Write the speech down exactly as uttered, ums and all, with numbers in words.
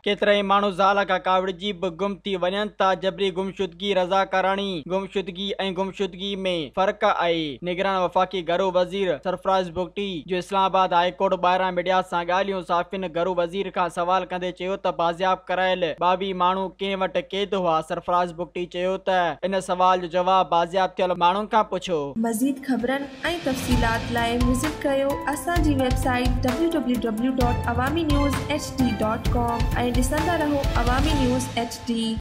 केतिराई माण्हू ज़ाल खां काविड़जी बि गुम थी वञनि था। जबरी गुमशुदगी, रज़ाकाराणी गुमशुदगी ऐं गुमशुदगी में फ़र्क़ आहे। निगरान वफ़ाक़ी घरू वज़ीर सरफराज़ बुगटी जो इस्लामाबाद हाई कोर्ट ॿाहिरां मीडिया सां ॻाल्हियूं। साफ़िन घरू वज़ीर खां सवाल कंदे चयो त बाज़ियाब करायल ॿावीह माण्हू कंहिं वटि क़ैद हुआ। सरफराज़ बुगटी चयो त इन सवाल जो जवाब बाज़ियाब थियल माण्हुनि खां पुछो। मज़ीद ख़बरनि ऐं तफ़सीलात लाइ विज़िट कयो असांजी website W W W dot Awami news H D dot com ऐं ॾिसंदा रहो अवामी न्यूज़ एच डी।